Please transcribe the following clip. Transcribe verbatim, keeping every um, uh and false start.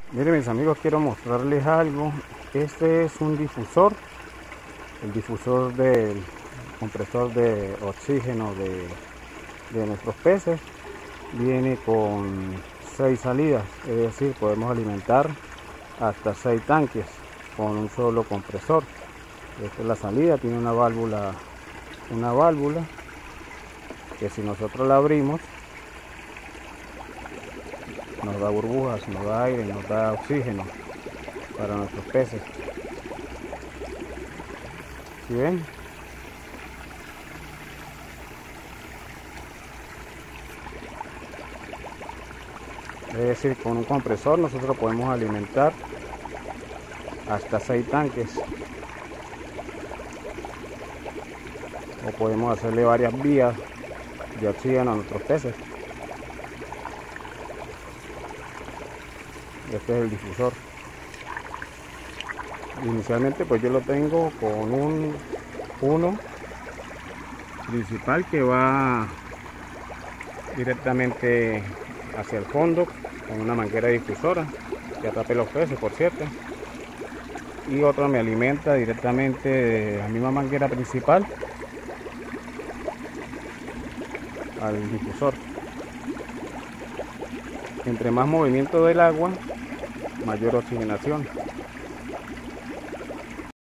Miren mis amigos, quiero mostrarles algo. Este es un difusor, el difusor del compresor de oxígeno de, de nuestros peces. Viene con seis salidas, es decir, podemos alimentar hasta seis tanques con un solo compresor. Esta es la salida, tiene una válvula, una válvula que si nosotros la abrimos nos da burbujas, nos da aire, nos da oxígeno para nuestros peces. ¿Sí ven? Es decir, con un compresor nosotros podemos alimentar hasta seis tanques, o podemos hacerle varias vías de oxígeno a nuestros peces. Este es el difusor. Inicialmente pues yo lo tengo con un uno principal que va directamente hacia el fondo con una manguera difusora que atrape los peces, por cierto, y otro me alimenta directamente de la misma manguera principal al difusor. Entre más movimiento del agua, mayor oxigenación.